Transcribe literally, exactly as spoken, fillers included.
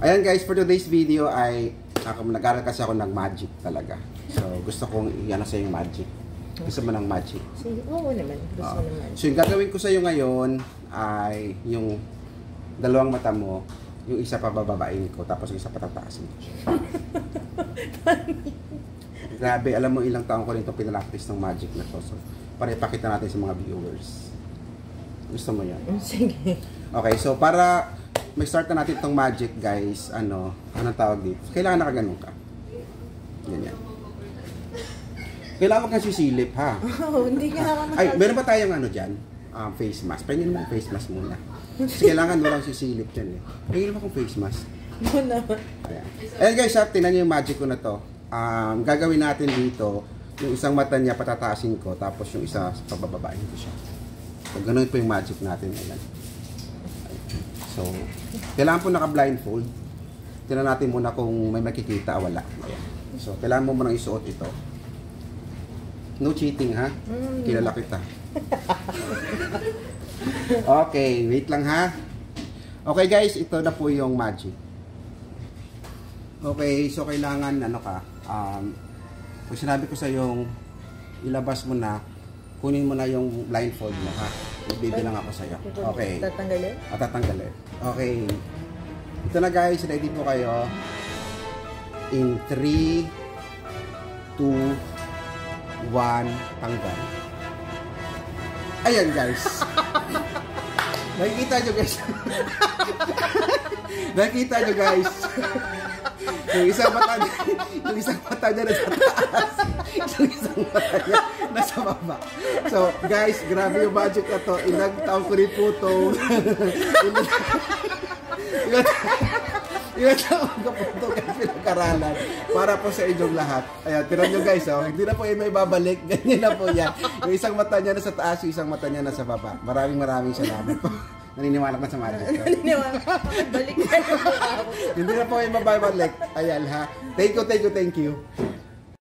Ayan guys, for today's video ay ako, nag-aral kasi ako ng magic talaga. So, gusto kong i-ano sa yung magic. Gusto mo ng magic? Sige, oo naman. Gusto uh, naman. So, yung gagawin ko sa iyo ngayon ay yung dalawang mata mo, yung isa pa bababain ko, tapos yung isa patataasin ko. Grabe, alam mo ilang taon ko rin ito pinalaktis ng magic na to. So, para ipakita natin sa mga viewers. Gusto mo yan? Sige. Okay, so para may start na natin itong magic guys, ano, anong tawag dito? Kailangan nakaganon ka. Ganyan. Kailangan mo kang sisilip, ha? Oh, hindi nga ako Ay, meron ba tayong ano dyan? Um, face mask. Pahingin mo yung face mask muna. Kasi kailangan mo lang sisilip dyan eh. Pahingin mo akong face mask. Muna. Ayan. Ayan guys, ha, tinan nyo yung magic ko na to. Um, gagawin natin dito, yung isang mata niya patataasin ko, tapos yung isa pabababain ko siya. So, ganun po yung magic natin. Ayan. So, kailangan po naka-blindfold. Tingnan natin muna kung may makikita o wala. Ayan. So, kailangan mo muna isuot ito. No cheating, ha? Mm. Kilala kita. Okay, wait lang, ha? Okay, guys, ito na po yung magic. Okay, so kailangan, ano ka, um, kung sinabi ko sa yung ilabas mo na, kunin mo na yung blindfold mo, ha? Ibibilang ako sa'yo. Okay. Tatanggalin? O, tatanggalin. Okay. Ito na guys, ready po kayo. In three, two, one, tanggal. Ayan guys. Nakikita nyo guys. Nakikita nyo guys. Yung isang mata niya, yung isang mata niya nasa taas. Yung isang mata niya nasa baba. So, guys, grabe yung magic na to. Ilang taon ko rin po ito. Ilang taon ko po ito kasi pinag-aralan para po sa inyong lahat. Ayan, tinan nyo guys, oh. Hindi na po yung may babalik. Ganyan na po yan. Yung isang mata niya nasa taas, yung isang mata niya nasa baba. Maraming maraming salamat po. Naniniwala ka sa magic ko. Naniniwala ka. Balik na yung mukha ko. Hindi na po yung mababalik. Ayan ha. Thank you, thank you, thank you.